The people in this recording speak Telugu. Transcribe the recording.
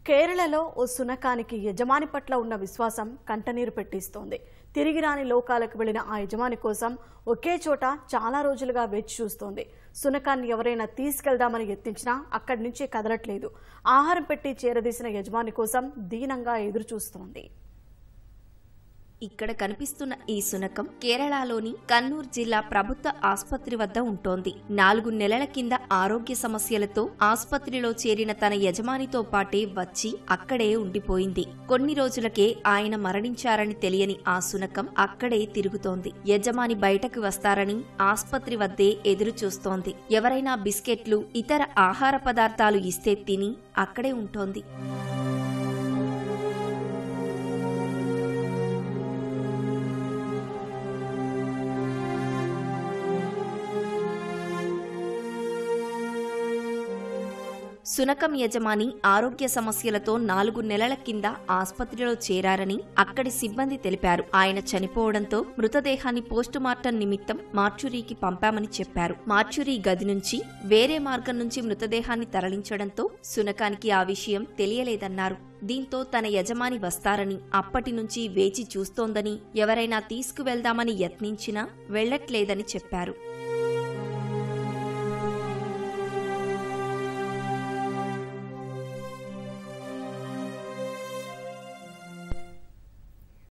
కేరళలో ఓ సునకానికి యజమాని పట్ల ఉన్న విశ్వాసం కంటనీరు పెట్టిస్తోంది. తిరిగి రాని లోకాలకు వెళ్లిన ఆ యజమాని కోసం ఒకే చోట చాలా రోజులుగా వేచి చూస్తోంది. సునకాన్ని ఎవరైనా తీసుకెళ్దామని యత్నించినా అక్కడి నుంచి కదలట్లేదు. ఆహారం పెట్టి చేరదీసిన యజమాని కోసం దీనంగా ఎదురుచూస్తోంది. ఇక్కడ కనిపిస్తున్న ఈ సునకం కేరళలోని కన్నూర్ జిల్లా ప్రభుత్వ ఆసుపత్రి వద్ద ఉంటోంది. 4 నెలల కింద ఆరోగ్య సమస్యలతో ఆసుపత్రిలో చేరిన తన యజమానితో పాటే వచ్చి అక్కడే ఉండిపోయింది. కొన్ని రోజులకే ఆయన మరణించారని తెలియని ఆ సునకం అక్కడే తిరుగుతోంది. యజమాని బయటకు వస్తారని ఆసుపత్రి వద్దే ఎదురు చూస్తోంది. ఎవరైనా బిస్కెట్లు, ఇతర ఆహార పదార్థాలు ఇస్తే తిని అక్కడే ఉంటోంది. సునకం యజమాని ఆరోగ్య సమస్యలతో 4 నెలల కింద ఆసుపత్రిలో చేరారని అక్కడి సిబ్బంది తెలిపారు. ఆయన చనిపోవడంతో మృతదేహాన్ని పోస్టుమార్టం నిమిత్తం మార్చురీకి పంపామని చెప్పారు. మార్చురీ గది నుంచి వేరే మార్గం నుంచి మృతదేహాన్ని తరలించడంతో సునకానికి ఆ విషయం తెలియలేదన్నారు. దీంతో తన యజమాని వస్తారని అప్పటి నుంచి వేచి చూస్తోందని, ఎవరైనా తీసుకువెళ్దామని యత్నించినా వెళ్లట్లేదని చెప్పారు.